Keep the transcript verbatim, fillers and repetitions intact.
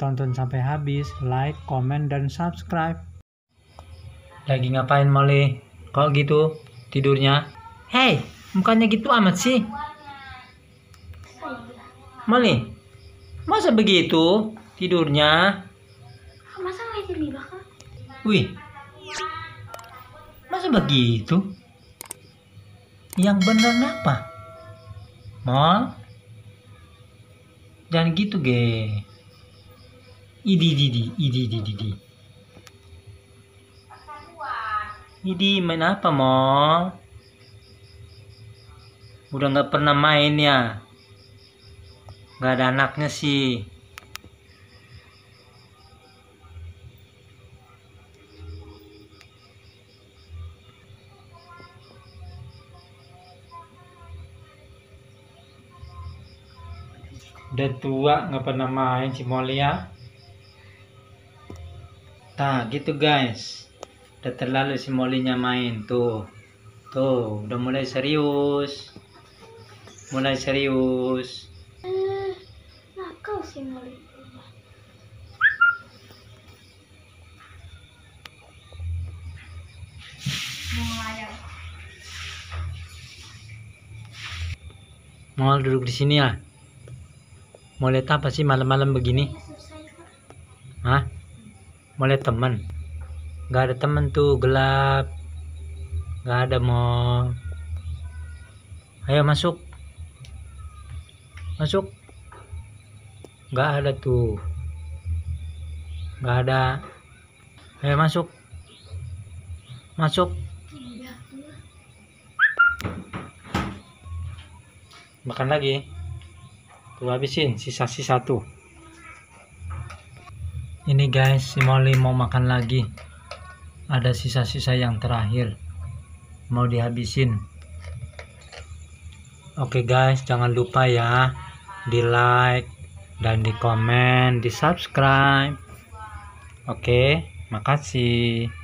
tonton sampai habis, like, komen, dan subscribe. Lagi ngapain Molly? Kok gitu tidurnya? Hei, mukanya gitu amat sih. Molly, masa begitu tidurnya? Masa nggak tidur di belakang? Wih, masa begitu? Yang bener apa? Mol, jangan gitu ge. Idi idi idi idi idi. Idi main apa Mol? Udah nggak pernah main ya? Nggak ada anaknya sih. Udah tua nggak pernah main si Molly ya. Nah gitu guys, udah terlalu si Molly-nya main tuh. Tuh udah mulai serius. Mulai serius. Eh, nakal sih Molly. Mau duduk di sini ya. Mau lihat apa sih malam-malam begini? Hah? Mau lihat teman? Gak ada teman tuh, gelap. Gak ada Mol. Ayo masuk. Masuk. Gak ada tuh. Gak ada. Ayo masuk. Masuk. Makan lagi. Tuh habisin sisa-sisa tuh. Ini guys, si Molly mau makan lagi. Ada sisa-sisa yang terakhir. Mau dihabisin. Oke guys, jangan lupa ya di like dan di komen, di subscribe. Oke, makasih.